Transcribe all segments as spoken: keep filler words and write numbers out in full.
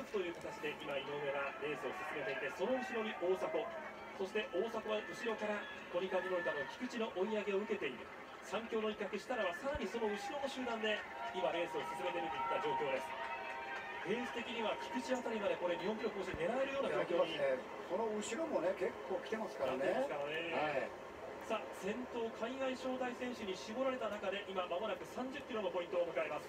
つという形で今井上がレースを進めていて、その後ろに大迫、そして大迫は後ろからコニカミノルタの菊池の追い上げを受けている。三強の一角設楽はさらにその後ろの集団で今レースを進めているといった状況です。ペース的には菊池あたりまでこれ日本記録更新狙えるような状況に、 ね、その後ろもね結構来てますからね。はい、 さあ先頭海外招待選手に絞られた中で今まもなくさんじゅっキロのポイントを迎えます。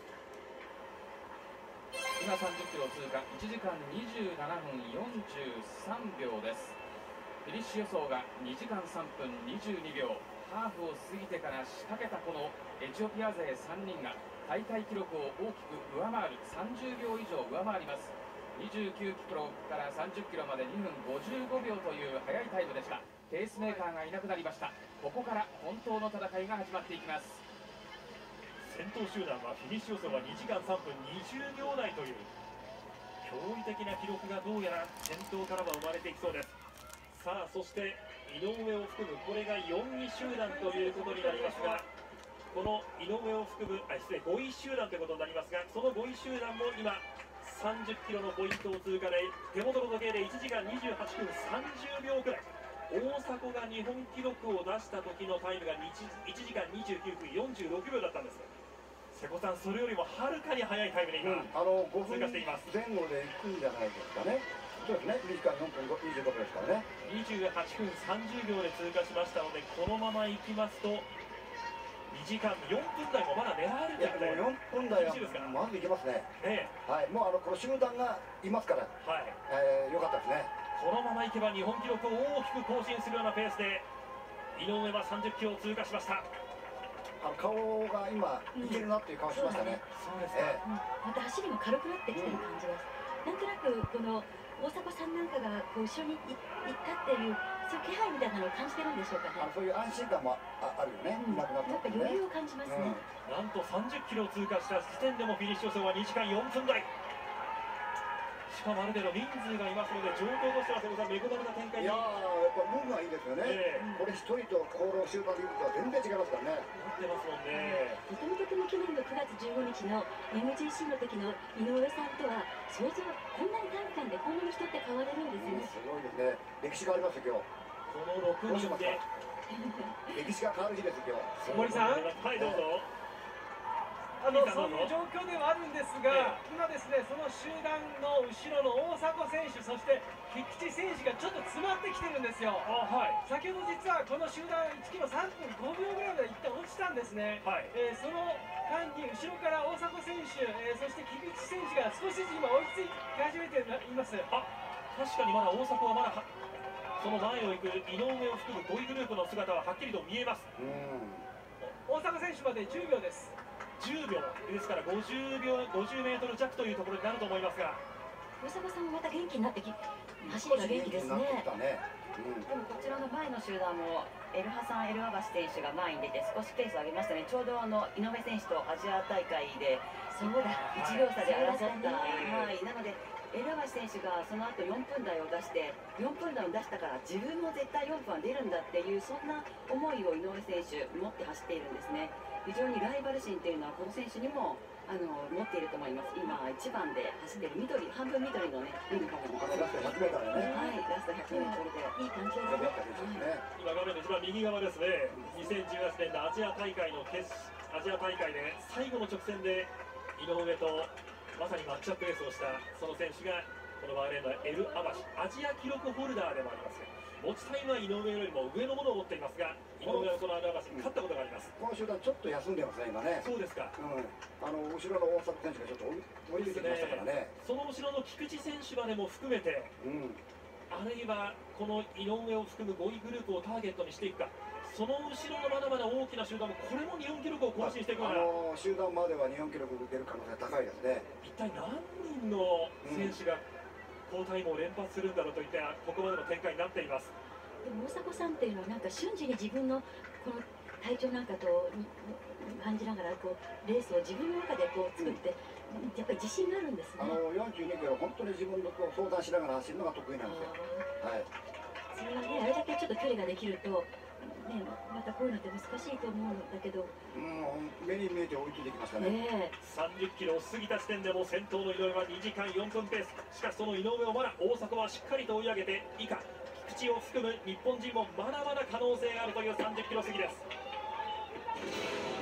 今さんじゅっキロ通過、いちじかんにじゅうななふんよんじゅうさんびょうです。フィニッシュ予想がにじかんさんぷんにじゅうにびょう。ハーフを過ぎてから仕掛けたこのエチオピア勢さんにんが大会記録を大きく上回るさんじゅうびょう以上上回ります。にじゅうきゅうキロからさんじゅっキロまでにふんごじゅうごびょうという速いタイムでした。ペースメーカーがいなくなりました。ここから本当の戦いが始まっていきます。 先頭集団はフィニッシュ予想はにじかんさんぷんにじゅうびょうだいという驚異的な記録がどうやら先頭からは生まれていきそうです。さあそして井上を含むこれがよんい集団ということになりますが、この井上を含むあ失礼ごい集団ということになりますが、そのごい集団も今さんじゅっキロのポイントを通過で手元の時計でいちじかんにじゅうはっぷんさんじゅうびょうくらい。大迫が日本記録を出した時のタイムがいちじかんにじゅうきゅうふんよんじゅうろくびょうだったんです。瀬古さん、それよりもはるかに速いタイムで今、うん、あのごふん前後で行くんじゃないですかね。そうですね、にじかんよんぷんにじゅうろくですからね。 にじゅうはっぷんさんじゅうびょうで通過しましたので、このままいきますとにじかんよんぷんだいもまだ狙えるということで、 よんぷんだいはまずいけますね。ええ、はい、もうあのこの集団がいますから、はい、えー、よかったですね。 このままいけば日本記録を大きく更新するようなペースで井上はさんじゅっキロを通過しました。 あの顔が今いけるなっていう顔しましたね。 そうですか。また走りも軽くなってきてる感じです。なんとなくこの大迫さんなんかがこう後ろに行ったっていうそういう気配みたいなのを感じてるんでしょうかね。 そういう安心感も あ, あるよね。 うん、なんか余裕を感じますね。うん、 なんとさんじゅっキロを通過した時点でもフィニッシュ予想はにじかんよんぷんだい。しかもある程度人数がいますので状況としては瀬古さん恵まれた展開に。 いやーやっぱムーブがいいですよね。えー、これ一人とこの集団でいるとは全然違いますからね。 なってますもんね。 とてもとても去年のくがつじゅうごにちの エムジーシー の時の井上さんとは想像こんなに短期間でこんなに人って変われるんですね。うん、 すごいですね。歴史がありますよ今日。 このろくにんで歴史が変わる日ですよ今日。 森さん、 はいどうぞ。 あのそういう状況ではあるんですが、今ですね、その集団の後ろの大迫選手、そして菊池選手がちょっと詰まってきてるんですよ。あ、はい、先ほど実はこの集団いちキロさんぷんごびょうぐらいまで一旦落ちたんですね。はい、えー、その間に後ろから大迫選手、えー、そして菊池選手が少しずつ今追いつき始めています。 あ、確かにまだ大迫はまだはその前を行く井上を含むごいグループの姿ははっきりと見えます。うん、 大迫選手までじゅうびょうです。 じゅうびょうですからごじゅうびょうごじゅうメートル弱というところになると思いますが、 大迫さんもまた元気になってき走りが元気ですね。 でもこちらの前の集団もエルハサン・エルアバシ選手が前に出て少しペースを上げましたね。ちょうどあの井上選手とアジア大会でそうだいちびょう差で争った、はい、なのでエルアバシ選手がその後よんぷんだいを出してよんぷんだいを出したから自分も絶対よんぷんは出るんだっていうそんな思いを井上選手持って走っているんですね。非常にライバル心っていうのはこの選手にもあの持っていると思います。今いちばんで走っている緑半分緑のねユニフォームのラストひゃくメートルね。 はい、ラストひゃくメートルでいい関係ですね。 今画面の一番右側ですね。にせんじゅうはちねんのアジア大会の決アジア大会で最後の直線で井上とまさにマッチアップレースをしたその選手がこのバーレーンのエルアバシ、アジア記録ホルダーでもありますが、持ちタイムは井上よりも上のものを持っていますが、井上はこのエルアバシに勝ったことがあります。 この集団ちょっと休んでますね今ね。 そうですか。うん、 あの後ろの大迫選手がちょっと追い抜いてきましたからね。 その後ろの菊池選手までも含めて、うん、あるいはこの井上を含むごいグループをターゲットにしていくか。その後ろのまだまだ大きな集団もこれも日本記録を更新していくような、 あの集団までは日本記録出る可能性が高いですね。 一体何人の選手が好タイムを連発するんだろうといったここまでの展開になっています。 でも大迫さんっていうのはなんか瞬時に自分のこの体調なんかと感じながらこうレースを自分の中でこう作って、うん、やっぱり自信があるんですね。 あのよんじゅうにキロ本当に自分の相談しながら走るのが得意なんですよ。はい。 それはね、あれだけちょっと距離ができるとね、またこういうのって難しいと思うんだけど、 もう目に見えて追いついてきましたね。 ねさんじゅっキロを過ぎた時点でも先頭の井上はにじかんよんぷんペース。しかしその井上をまだ大迫はしっかりと追い上げて以下菊池を含む日本人もまだまだ可能性があるというさんじゅっキロ過ぎです。